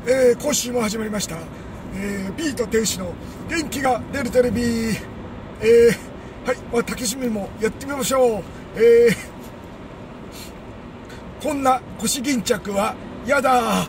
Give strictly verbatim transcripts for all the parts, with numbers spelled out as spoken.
えー、今週も始まりました、えー、ビート天使の元気が出るテレビ、えー、はい、まあ、竹締めもやってみましょう。えー、こんな腰巾着はやだ。はい、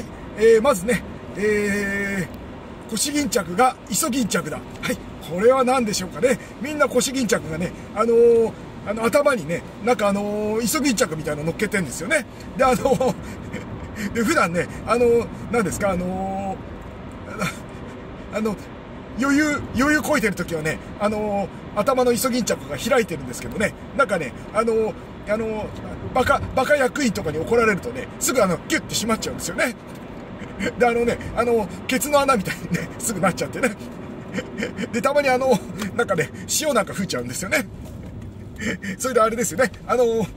えー、まずね、えー、腰巾着がイソギンチャクだ。はい、これは何でしょうかね。みんな腰巾着がね、あのー、あの頭にね、なんかあのー、イソギンチャクみたいなの乗っけてんですよね。で、あのーで普段ね、あの何ですか、あのー、あの余裕余裕こいてる時はね、あのー、頭のイソギンチャクが開いてるんですけどね、なんかね、あのー、あのー、バカバカ役員とかに怒られるとね、すぐあのギュッて閉まっちゃうんですよね。で、あのね、あのケツの穴みたいにね、すぐなっちゃってね。で、たまにあのなんかね、塩なんか吹いちゃうんですよね。それであれですよね、あのー、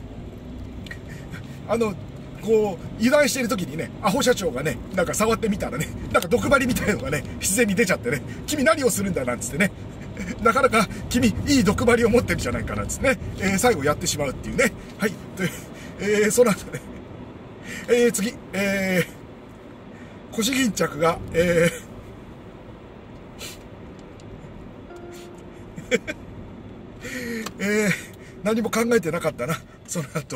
あのこう油断している時にね、アホ社長がね、なんか触ってみたらね、なんか毒針みたいなのがね、自然に出ちゃってね、君何をするんだなんつってね、なかなか君いい毒針を持ってるじゃないかなんつってね、えー、最後やってしまうっていうね。はい、という、えー、その後ね、えー、次、えー、腰巾着が、えーえー、何も考えてなかったな、その後。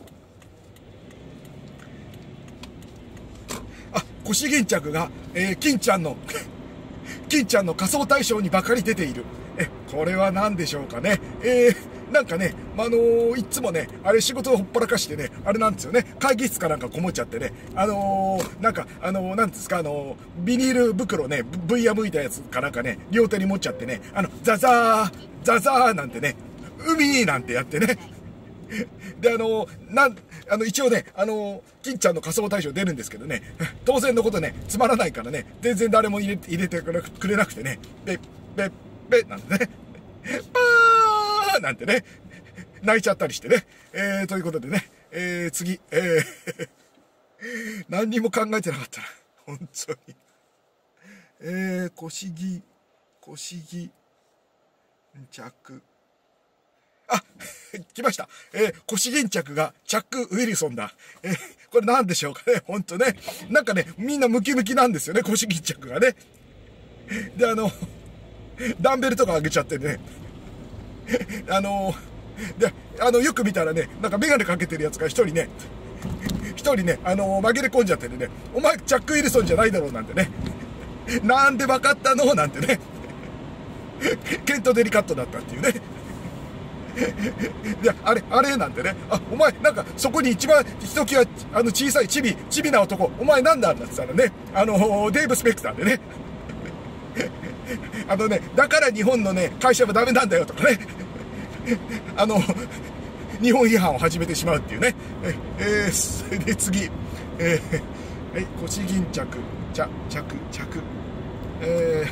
腰巾着が、えー、金ちゃんの金ちゃんの仮装大賞にばかり出ている。えこれは何でしょうかね。えー、なんかね、あのー、いつもね、あれ仕事をほっぽらかしてね、あれなんですよね、会議室かなんかこもっちゃってね、あのー、なんかあのー、なんですか、あのー、ビニール袋ね、ブイヤ向いたやつかなんかね、両手に持っちゃってね、あのザザーザザーなんてね、海なんてやってね。で、あの、なん、あの、一応ね、あの、金ちゃんの仮装大賞出るんですけどね、当然のことね、つまらないからね、全然誰も入れ入れてくれなくてね、べっ、べっ、べなんてね、パーなんてね、泣いちゃったりしてね、えー、ということでね、えー、次、えー、何にも考えてなかったな、本当に。えー、腰木、腰木、着。あ、来ました。えー、腰巾着がチャック・ウィルソンだ。えー、これ何でしょうかね。ほんとね。なんかね、みんなムキムキなんですよね、腰巾着がね。で、あの、ダンベルとか上げちゃってね。あの、で、あの、よく見たらね、なんかメガネかけてるやつが一人ね、一人ね、あの、紛れ込んじゃっててね、お前、チャック・ウィルソンじゃないだろうなんてね。なんで分かったのなんてね。ケント・デリカットだったっていうね。いや、あれ、あれなんてね、あ、お前、なんか、そこに一番、ひときわ、あの、小さい、チビ、チビな男、お前なんだなんて言ったらね、あの、デーブ・スペクターでね、あのね、だから日本のね、会社はダメなんだよとかね、あの、日本批判を始めてしまうっていうね、え、えー、それで次、えー、はい、腰巾着、着、着、着、え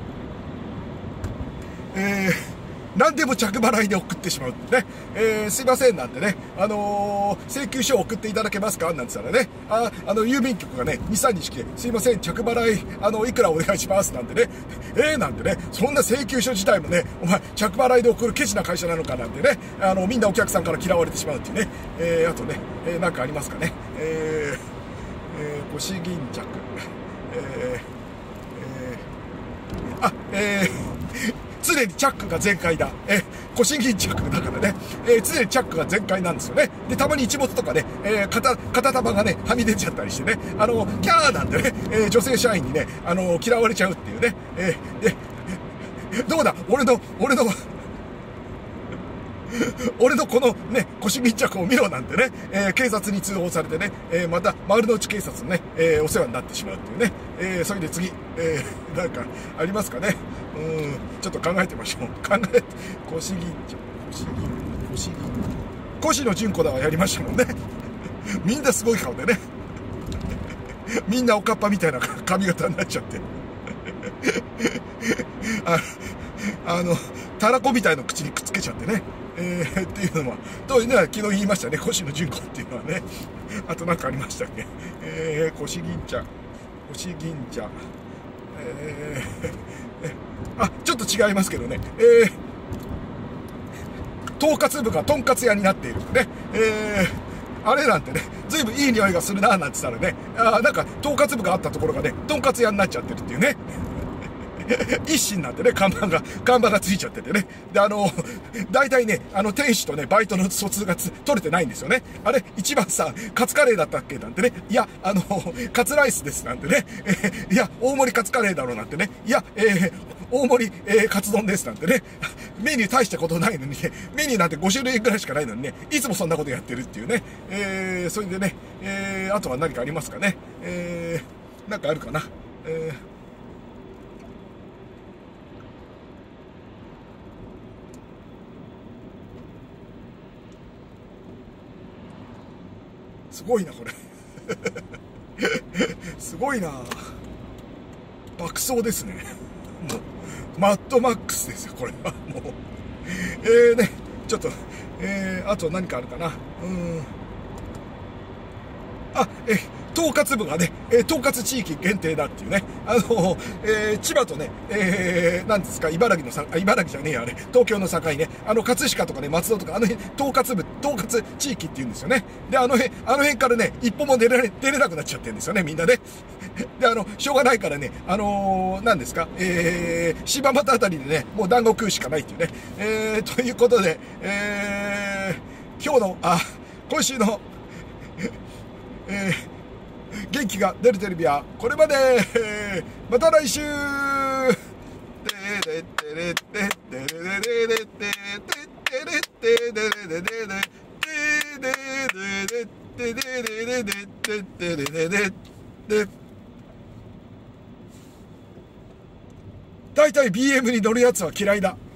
ー、えー、何でも着払いで送ってしまうね。えー、すいませんなんてね、あのー、請求書を送っていただけますかなんて言ったらね、あ、あの、郵便局がね、に、さんにち来て、すいません、着払い、あの、いくらお願いしますなんてね、えー、なんてね、そんな請求書自体もね、お前、着払いで送るケチな会社なのかなんてね、あの、みんなお客さんから嫌われてしまうっていうね、えー、あとね、えー、なんかありますかね、えー、えー、腰巾着、えー、えー、あ、えー、常にチャックが全開だ。えー、腰巾着だからね、えー、常にチャックが全開なんですよね。で、たまに一物とかね、えー、片、片玉がね、はみ出ちゃったりしてね、あの、キャーなんてね、えー、女性社員にね、あの、嫌われちゃうっていうね、えー、で、どうだ、俺の、俺の、俺のこのね、腰巾着を見ろなんてね、えー、警察に通報されてね、えー、また丸の内警察のね、えー、お世話になってしまうっていうね、えー、それで次、えー、なんかありますかね。うん、ちょっと考えてみましょう。考えて、腰巾着、腰巾、腰巾、腰野純子だはやりましたもんね。みんなすごい顔でね、みんなおかっぱみたいな髪型になっちゃって、あ、あのたらこみたいの口にくっつけちゃってね、えー、っていうのもというのは昨日言いましたね、腰野純子っていうのはね。あと何かありましたっけ。えー、腰巾着、腰巾着、えー、あ、ちょっと違いますけどね、えー、統括部がとんかつ屋になっているんでね、えあれなんてね、ずいぶんいい匂いがするな、なんて言ったらね、あなんか、とんかつ部があったところがね、とんかつ屋になっちゃってるっていうね。一心なんてね、看板が、看板がついちゃっててね。で、あの、大体ね、あの、店主とね、バイトの疎通がつ取れてないんですよね。あれ、一番さ、カツカレーだったっけなんてね。いや、あの、カツライスですなんてね。えー、いや、大盛りカツカレーだろうなんてね。いや、えー、大盛り、えー、カツ丼ですなんてね。メニュー大したことないのにね、メニューなんてご種類ぐらいしかないのにね、いつもそんなことやってるっていうね。えー、それでね、えー、あとは何かありますかね。えー、なんかあるかな。えーすごいな、これ。すごいな。爆走ですね。もう、マッドマックスですよ、これは。もう。えーね、ちょっと、えー、あと何かあるかな。うん。あ、え、統括部がね、えー、統括地域限定だっていうね。あの、えー、千葉とね、えー、なんですか、茨城のさ、茨城じゃねえや、あれ、東京の境ね、あの、葛飾とかね、松戸とか、あの辺、統括部、統括地域って言うんですよね。で、あの辺、あの辺からね、一歩も出られ、出れなくなっちゃってるんですよね、みんなね。で、あの、しょうがないからね、あのー、何ですか、えー、柴又あたりでね、もう団子食うしかないっていうね。えー、ということで、えー、今日の、あ、今週の、えー、元気が出るテレビはこれまで。また来週。だいたい ビーエム に乗るやつは嫌いだ。